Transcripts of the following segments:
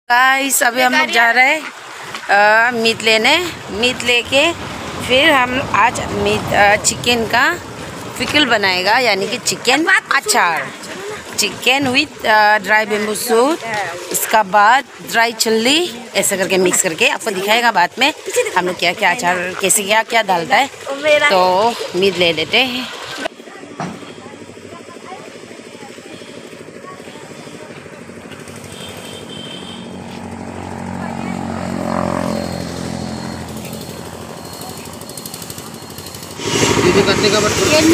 Guys अभी हम लोग जा रहे हैं मीट लेने। मीट लेके फिर हम आज चिकन का पिकल बनाएगा, यानी कि चिकन अचार। Chicken with dry bamboo shoot, इसका बाद ड्राई चिल्ली, ऐसे करके मिक्स करके आपको दिखाएगा बाद में हम लोग क्या क्या अचार कैसे क्या क्या डालता है। तो मीट ले लेते हैं। करने का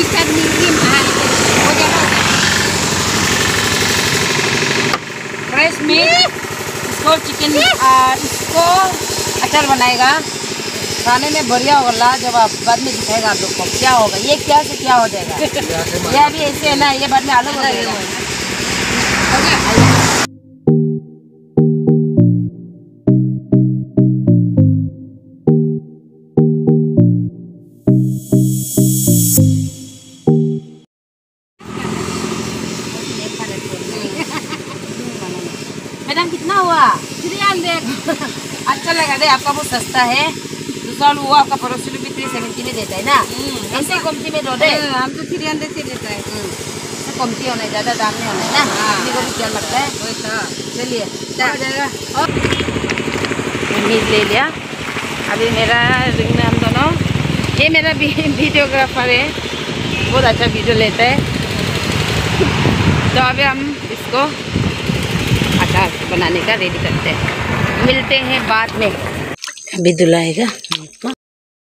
फ्रेश मीट, इसको चिकन इसको अचार बनाएगा। खाने में बढ़िया होगा। जब आप बाद में दिखाएगा आप लोग को क्या होगा, ये क्या से क्या हो जाएगा। ये अभी ऐसे है ना, ये बाद में अलग हो जाएगा। मैडम कितना हुआ? 300। अच्छा लगा दे, आपका बहुत सस्ता है। दूसरा वो आपका पड़ोसी भी 370 में देता है ना, ऐसे कमती में दो दे। हम तो 300 से देता है। कमती होना है, ज़्यादा दाम नहीं होना है ना। अपने को भी क्या लगता है। चलिए हो जाएगा। मीट ले लिया। अभी मेरा रिंग में हम दोनों, ये मेरा वीडियोग्राफर है, बहुत अच्छा वीडियो लेता है। तो अभी हम इसको अचार बनाने का रेडी करते हैं। मिलते हैं बाद में। अभी धुलाएगा मीट को।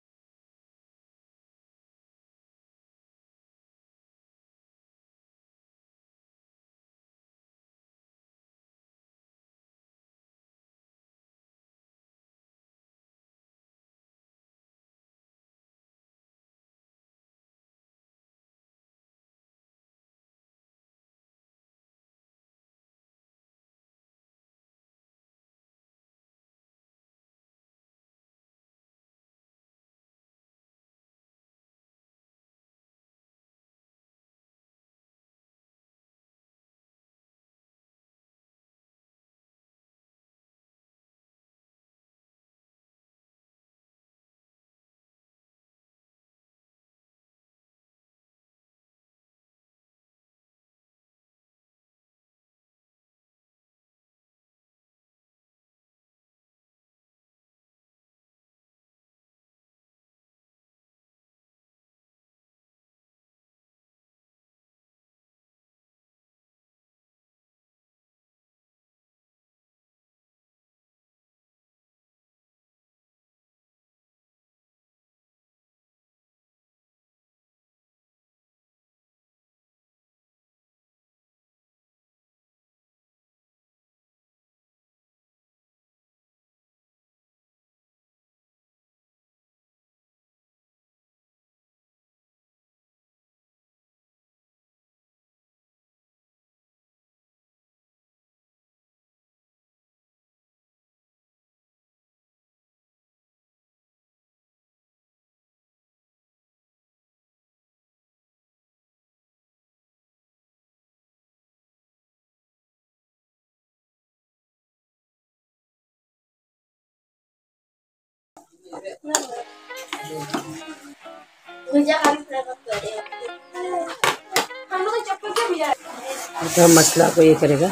तो मसला को ये करेगा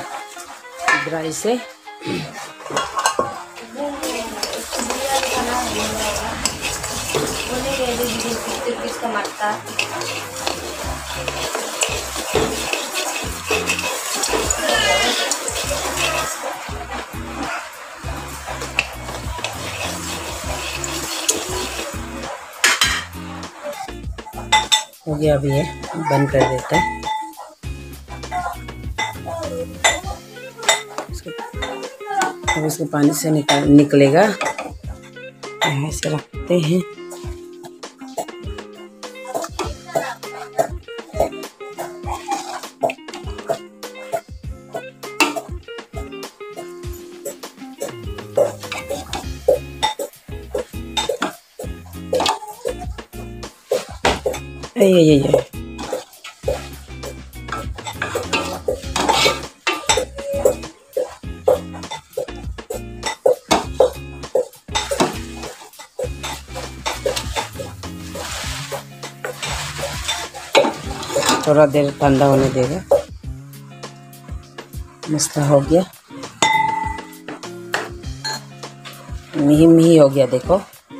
ड्राई से। हो गया, अभी ये बंद कर देता है। अब इसको पानी से निकलेगा, ऐसे रखते हैं। ये थोड़ा देर ठंडा होने देगा। मसला हो गया, मिही मिही हो गया देखो।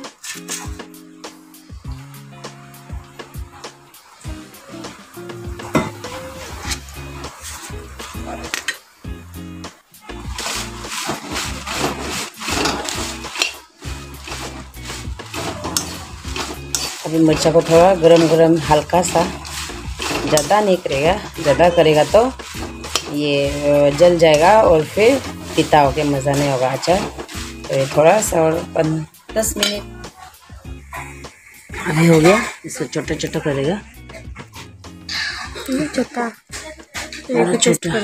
अभी मिर्चा को थोड़ा गरम गरम हल्का सा, ज़्यादा नहीं करेगा, ज़्यादा करेगा तो ये जल जाएगा और फिर तीता होके मज़ा नहीं होगा अचार। तो ये थोड़ा सा और 10 मिनट अभी हो गया। इसको छोटा छोटा करेगा, छोटा छोटा।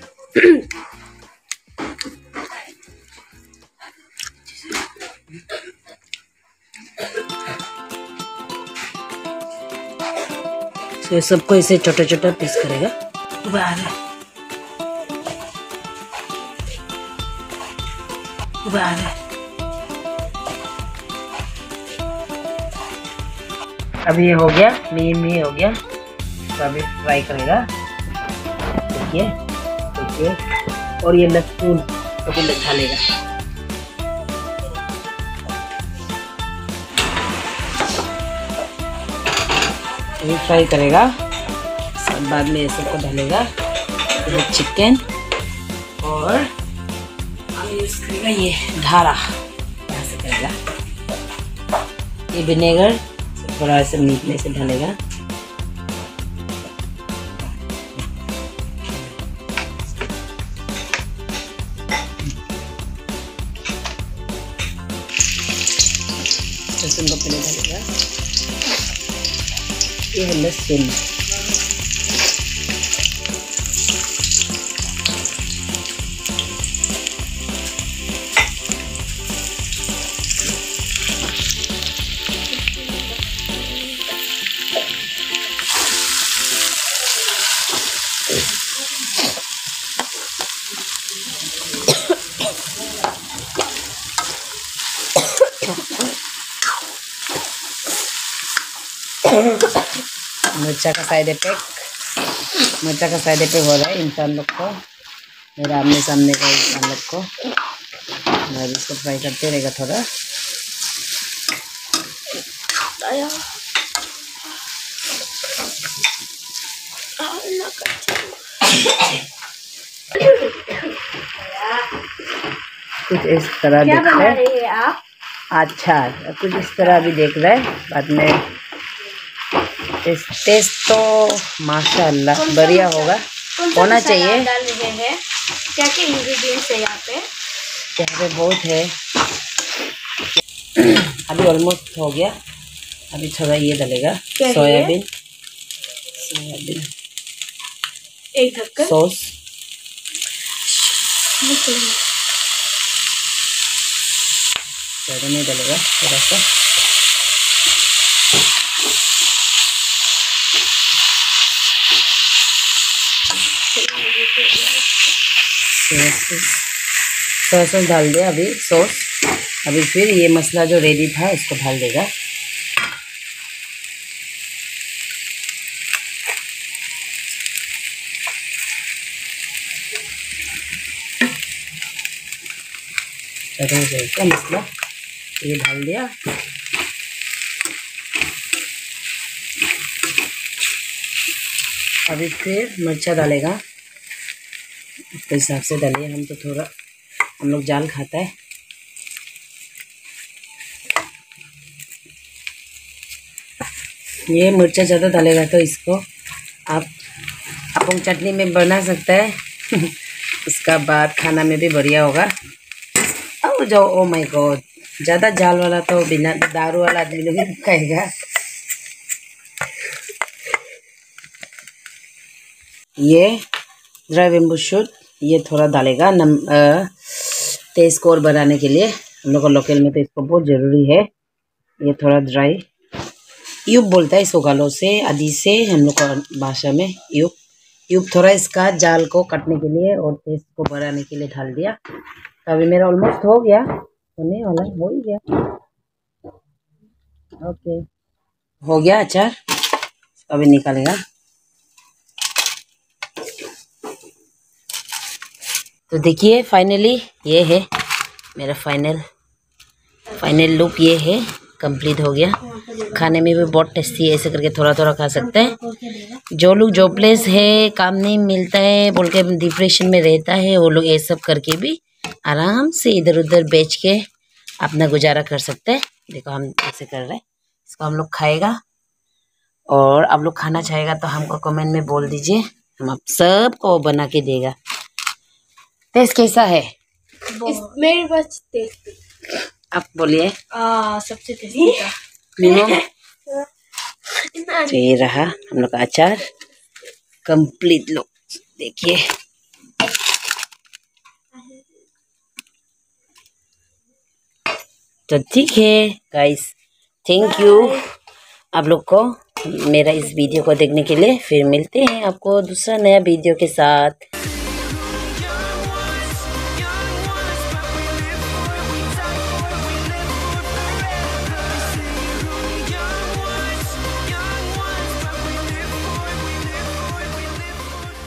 तो सबको इसे छोटा छोटा पीस करेगा। अभी ये हो गया, मिही हो गया। तो अभी फ्राई करेगा, देखिए देखिए। और ये लहसुन तो भी डालेगा। अभी फ्राई करेगा, सब बाद में ये सबको डालेगा। ये चिकन और यूज करेगा ये धारा, यहाँ से करेगा। ये विनेगर थोड़ा सा मीट में से डालेगा। लहसुन को पहले डालेगा, ये है लहसुन। मिर्चा का साइड इफेक्ट हो रहा है इंसान लोग को, मेरा आमने सामने का इंसान लोग को। मैं इसको फ्राई करते रहेगा थोड़ा। कुछ इस तरह दिख रहा है आप। अच्छा, कुछ इस तरह भी देख रहा है। बाद में टेस्ट तो माशाअल्लाह बढ़िया होगा, होना चाहिए। डाल रहे हैं, क्या क्या इंग्रेडिएंट्स है यहाँ पे? यहाँ पे बहुत है। अभी ऑलमोस्ट हो गया। अभी थोड़ा ये डालेगा सोयाबीन एक ढक्कन सॉस। ज़्यादा नहीं डालेगा, थोड़ा सा। सॉस डाल दिया अभी सॉस। अभी फिर ये मसाला जो रेडी था इसको डाल देगा। का मसाला ये डाल दिया। अभी फिर मिर्चा डालेगा, उसके हिसाब से डालिए। हम तो थोड़ा, हम लोग जाल खाता है। ये मिर्चा ज़्यादा डालेगा तो इसको आप अपंग चटनी में बना सकता है। उसका बाद खाना में भी बढ़िया होगा। अब जो ओ माय गॉड, ज़्यादा जाल वाला तो बिना दारू वाला आदमी लोग भी खाएगा। ये ड्राई बेम्बू शूट ये थोड़ा डालेगा टेस्ट को और बढ़ाने के लिए। हम लोग को लोकल में तो इसको बहुत ज़रूरी है। ये थोड़ा ड्राई यूब बोलता है इसको, गालों से आदि से हम लोग का भाषा में यूब थोड़ा इसका जाल को काटने के लिए और टेस्ट को बढ़ाने के लिए डाल दिया। तो अभी मेरा ऑलमोस्ट हो गया, होने वाला हो ही गया। ओके, हो गया अचार। अभी निकालेगा। तो देखिए फाइनली ये है मेरा फाइनल लुक, ये है कंप्लीट हो गया। खाने में भी बहुत टेस्टी है, ऐसे करके थोड़ा थोड़ा खा सकते हैं। जो लोग जॉबलेस है, काम नहीं मिलता है बोल के डिप्रेशन में रहता है, वो लोग ये सब करके भी आराम से इधर उधर बेच के अपना गुजारा कर सकते हैं। देखो हम ऐसे कर रहे हैं, इसको हम लोग खाएगा और आप लोग खाना चाहेगा तो हमको कमेंट में बोल दीजिए, हम आप सबको बना के देगा। टेस्ट कैसा है? मेरे पास टेस्टी। आप बोलिए। सबसे टेस्टी था मीनू। तो ये रहा हम लोग का अचार कंप्लीट। लो देखिए, तो ठीक है गाइस, थैंक यू आप लोग को मेरा इस वीडियो को देखने के लिए। फिर मिलते हैं आपको दूसरा नया वीडियो के साथ।